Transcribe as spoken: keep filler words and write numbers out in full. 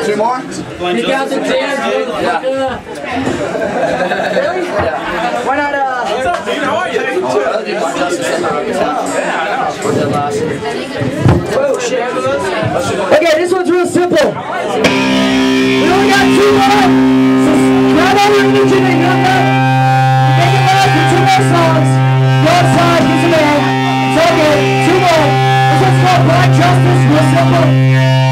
Two more? You got the dance. Yeah. Really? Yeah. Why not, uh... What's up, dude? How are you? Whoa, shit. Okay, this one's real simple. We only got two more. So grab all your energy that you got left. Make it last for two more songs. Go outside, get some air. It's all good. Two more. This one's called Black Justice. Real simple.